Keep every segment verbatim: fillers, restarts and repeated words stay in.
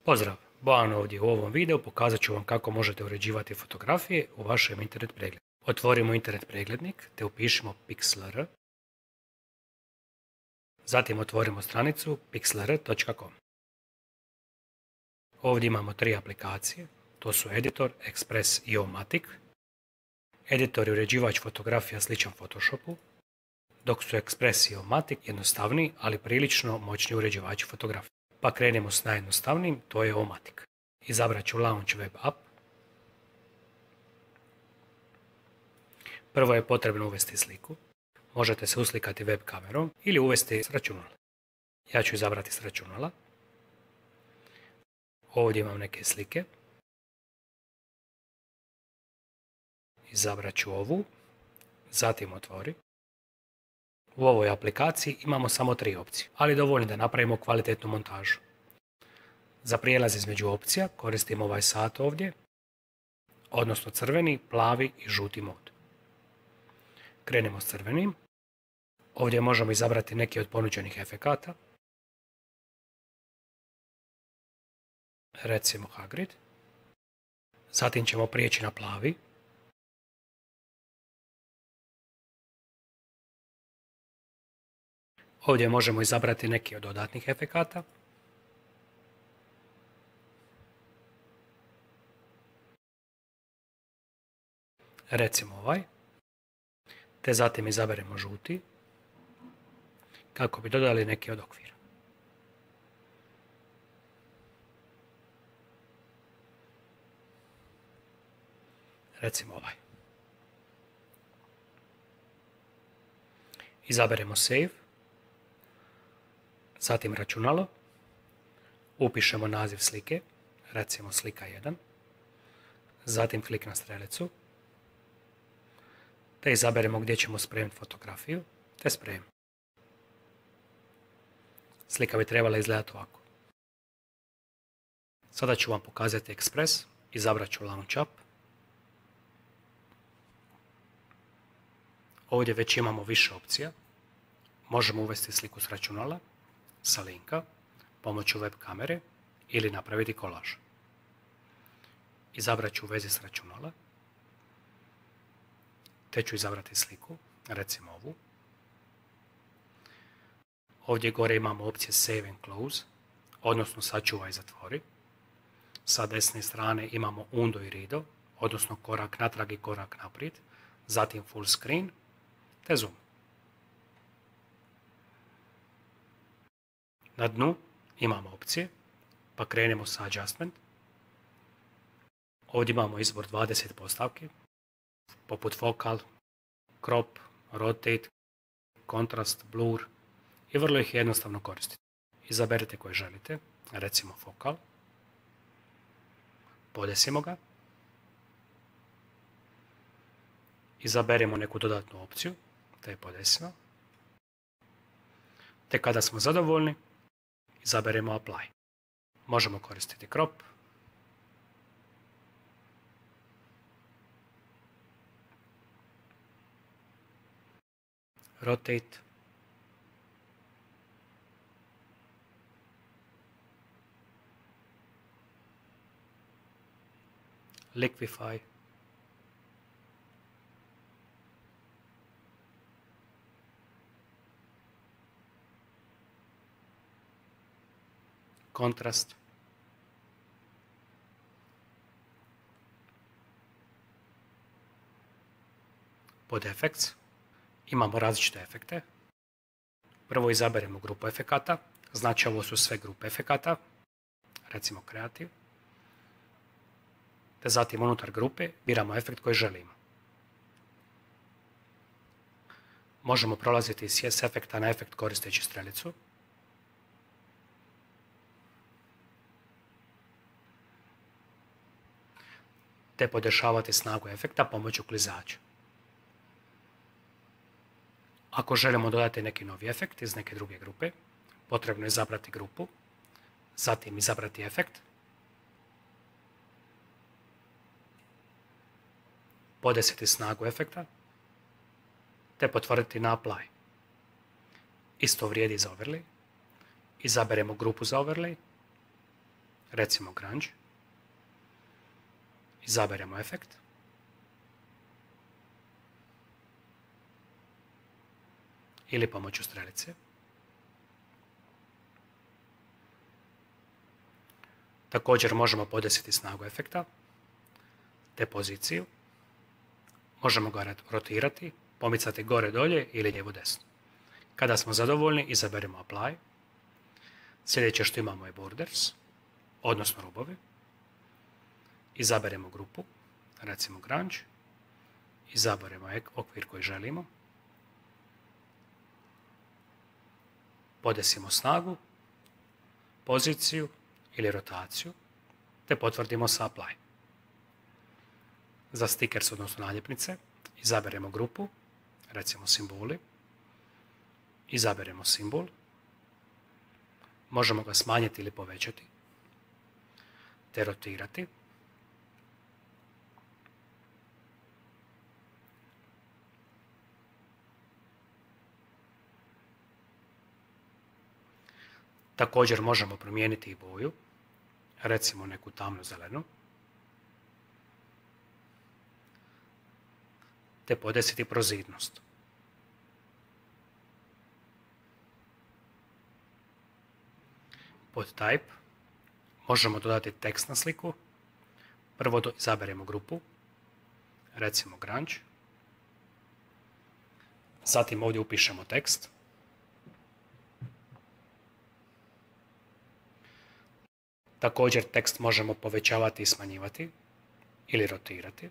Pozdrav, Bojan ovdje. U ovom videu pokazat ću vam kako možete uređivati fotografije u vašem internet pregledu. Otvorimo internet preglednik te upišemo pixlr. Zatim otvorimo stranicu pixlr točka com. Ovdje imamo tri aplikacije, to su Editor, Express i O-Matic. Editor je uređivač fotografija sličan Photoshopu, dok su Express i O-Matic jednostavniji, ali prilično moćni uređivači fotografije. Pa krenemo s najjednostavnijim, to je O-Matic. Izabrat ću Launch Web App. Prvo je potrebno uvesti sliku. Možete se uslikati web kamerom ili uvesti s računala. Ja ću izabrati s računala. Ovdje imam neke slike. Izabrat ću ovu. Zatim otvori. U ovoj aplikaciji imamo samo tri opcije, ali dovoljno da napravimo kvalitetnu montažu. Za prijelaz između opcija koristim ovaj sat ovdje, odnosno crveni, plavi i žuti mod. Krenemo s crvenim. Ovdje možemo izabrati neki od ponuđenih efekata. Recimo Hagrid. Zatim ćemo prijeći na plavi. Ovdje možemo izabrati neki od dodatnih efekata. Recimo ovaj. Te zatim izaberemo žuti, kako bi dodali neki od okvira. Recimo ovaj. Izaberemo Save. Zatim računalo. Upišemo naziv slike, recimo slika jedan. Zatim klik na strelicu. Te izaberemo gdje ćemo spremiti fotografiju, te spremimo. Slika bi trebala izgledati ovako. Sada ću vam pokazati Express. Izabrat ću Launch App. Ovdje već imamo više opcija. Možemo uvesti sliku s računala, sa linka, pomoću web kamere ili napraviti kolaž. Izabrat ću u vezi s računala. Te ću izabrati sliku, recimo ovu. Ovdje gore imamo opcije Save and Close, odnosno sačuvaj i zatvori. Sa desne strane imamo Undo i Rido, odnosno korak natrag i korak naprijed. Zatim Full Screen, te Zoom. Na dnu imamo opcije, pa krenemo sa Adjustment. Ovdje imamo izbor dvadeset postavki, poput Focal, Crop, Rotate, Kontrast, Blur i vrlo ih je jednostavno koristiti. Izaberite koje želite, recimo Focal. Podesimo ga. Izaberemo neku dodatnu opciju, te je podesimo. Te kada smo zadovoljni, izaberemo Apply. Možemo koristiti Crop, Rotate, Liquify, Kontrast, pod Effects imamo različite efekte. Prvo izaberemo grupu efekata, znači ovo su sve grupe efekata, recimo Creative. Te zatim unutar grupe biramo efekt koji želimo. Možemo prolaziti s efekta na efekt koristeći strelicu. Te podešavati snagu efekta pomoću klizača. Ako želimo dodati neki novi efekt iz neke druge grupe, potrebno je izabrati grupu, zatim izabrati efekt, podesiti snagu efekta, te potvrditi na Apply. Isto vrijedi za overlay. Izaberemo grupu za overlay, recimo grunge. Izaberemo efekt. Ili pomoću strelice. Također možemo podesiti snagu efekta, te poziciju. Možemo ga rotirati, pomicati gore dolje ili lijevo desno. Kada smo zadovoljni, izaberemo Apply. Sljedeće što imamo je Borders, odnosno rubovi. Izaberemo grupu, recimo grunge. Izaberemo okvir koji želimo. Podesimo snagu, poziciju ili rotaciju, te potvrdimo sa Apply. Za stickers, odnosno naljepnice, izaberemo grupu, recimo simboli. Izaberemo simbol. Možemo ga smanjiti ili povećati, te rotirati. Također možemo promijeniti i boju, recimo neku tamnu zelenu, te podesiti prozirnost. Pod type možemo dodati tekst na sliku. Prvo izaberemo grupu, recimo grunge. Zatim ovdje upišemo tekst. Također tekst možemo povećavati i smanjivati ili rotirati.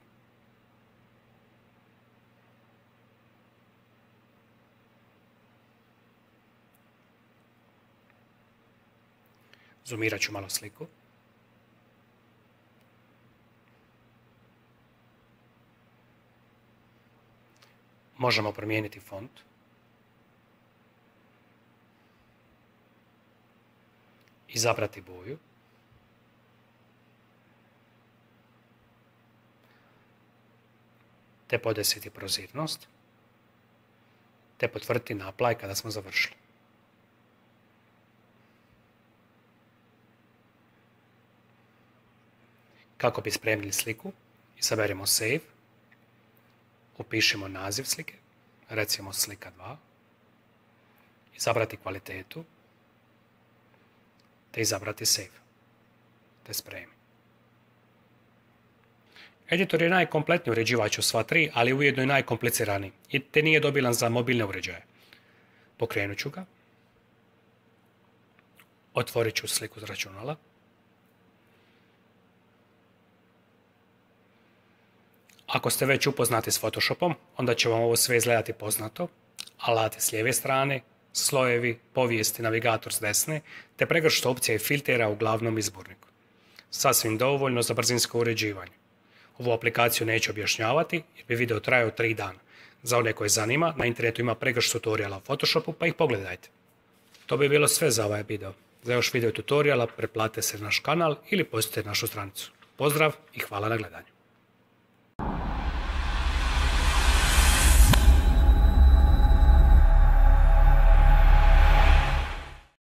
Zoomirat ću malo sliku. Možemo promijeniti font. Izabrati boju. Te podesiti prozirnost. Te potvrditi na Apply kada smo završili. Kako bi spremili sliku, izaberemo Save, upišemo naziv slike, recimo slika dva, izabrati kvalitetu, te izabrati Save, te spremi. Editor je najkompletniji uređivač od sva tri, ali ujedno i najkompliciraniji, te nije dobilan za mobilne uređaje. Pokrenut ću ga, otvorit ću sliku s računala, ako ste već upoznati s Photoshopom, onda će vam ovo sve izgledati poznato. Alati s lijeve strane, slojevi, povijesti, navigator s desne, te pregršt opcija i filtera u glavnom izborniku. Sasvim dovoljno za brzinsko uređivanje. Ovu aplikaciju neću objašnjavati jer bi video trajao tri dana. Za one koje zanima, na internetu ima pregršt tutoriala u Photoshopu, pa ih pogledajte. To bi bilo sve za ovaj video. Za još video tutoriala pretplatite se na naš kanal ili posjetite našu stranicu. Pozdrav i hvala na gledanju.